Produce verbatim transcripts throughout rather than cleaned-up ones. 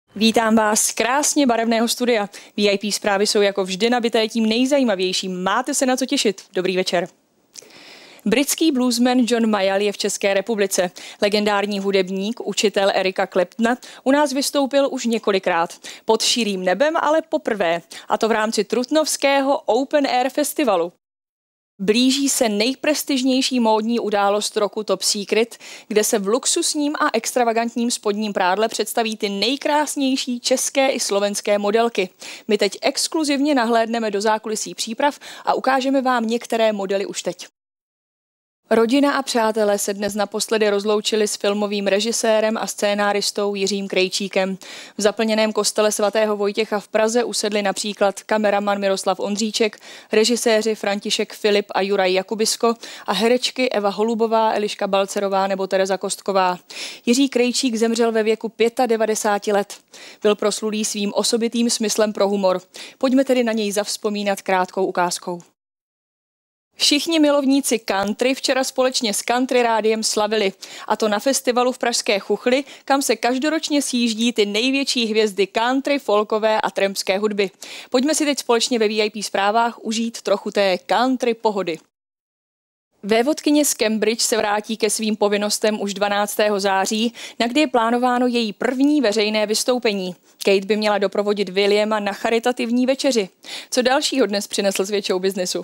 Vítám vás z krásně barevného studia. V í pé zprávy jsou jako vždy nabité tím nejzajímavějším. Máte se na co těšit. Dobrý večer. Britský bluesman John Mayall je v České republice. Legendární hudebník, učitel Erika Claptona u nás vystoupil už několikrát. Pod širým nebem, ale poprvé. A to v rámci trutnovského Open Air festivalu. Blíží se nejprestižnější módní událost roku Top Secret, kde se v luxusním a extravagantním spodním prádle představí ty nejkrásnější české i slovenské modelky. My teď exkluzivně nahlédneme do zákulisí příprav a ukážeme vám některé modely už teď. Rodina a přátelé se dnes naposledy rozloučili s filmovým režisérem a scénáristou Jiřím Krejčíkem. V zaplněném kostele svatého Vojtěcha v Praze usedli například kameraman Miroslav Ondříček, režiséři František Filip a Juraj Jakubisko a herečky Eva Holubová, Eliška Balcerová nebo Tereza Kostková. Jiří Krejčík zemřel ve věku devadesáti pěti let. Byl proslulý svým osobitým smyslem pro humor. Pojďme tedy na něj zavzpomínat krátkou ukázkou. Všichni milovníci country včera společně s Country Rádiem slavili. A to na festivalu v pražské Chuchli, kam se každoročně sjíždí ty největší hvězdy country, folkové a trampské hudby. Pojďme si teď společně ve vé pé zprávách užít trochu té country pohody. Vévodkyně z Cambridge se vrátí ke svým povinnostem už dvanáctého září, na kdy je plánováno její první veřejné vystoupení. Kate by měla doprovodit Williama na charitativní večeři. Co dalšího dnes přinesl svět showbiznesu?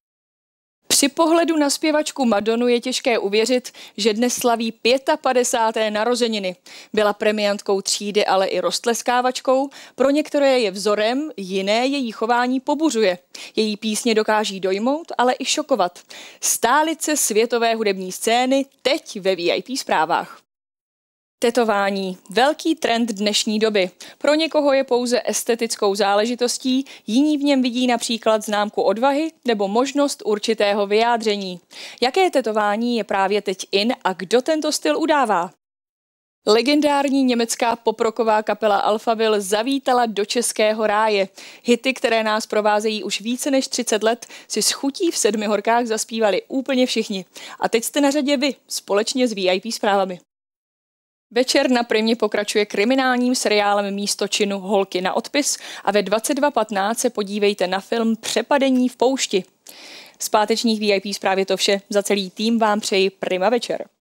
Při pohledu na zpěvačku Madonu je těžké uvěřit, že dnes slaví padesáté páté narozeniny. Byla premiantkou třídy, ale i roztleskávačkou. Pro některé je vzorem, jiné její chování pobuřuje. Její písně dokáží dojmout, ale i šokovat. Stálice světové hudební scény teď ve vé pé zprávách. Tetování. Velký trend dnešní doby. Pro někoho je pouze estetickou záležitostí, jiní v něm vidí například známku odvahy nebo možnost určitého vyjádření. Jaké tetování je právě teď in a kdo tento styl udává? Legendární německá poprocková kapela Alphaville zavítala do českého ráje. Hity, které nás provázejí už více než třicet let, si s chutí v Sedmi horkách zaspívali úplně všichni. A teď jste na řadě vy, společně s vé pé zprávami. Večer na Primě pokračuje kriminálním seriálem Místo činu Holky na odpis a ve dvacet dva patnáct se podívejte na film Přepadení v poušti. Z pátečních vé pé zprávy to vše. Za celý tým vám přeji prima večer.